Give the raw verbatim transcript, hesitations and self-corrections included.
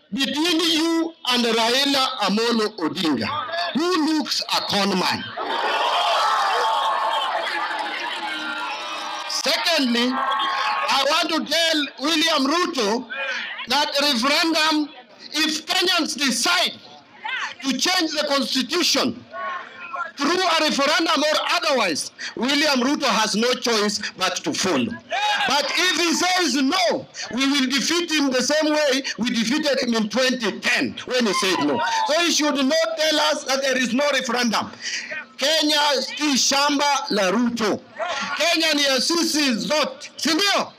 between you and Raila Amolo Odinga, who looks a conman? Secondly, I want to tell William Ruto that referendum, if Kenyans decide to change the constitution through a referendum or otherwise, William Ruto has no choice but to follow. But if he says no, we will defeat him the same way we defeated him in twenty ten when he said no. So he should not tell us that there is no referendum. Kenya si shamba la Ruto. Kenya ni ya sisi zote, si ndio?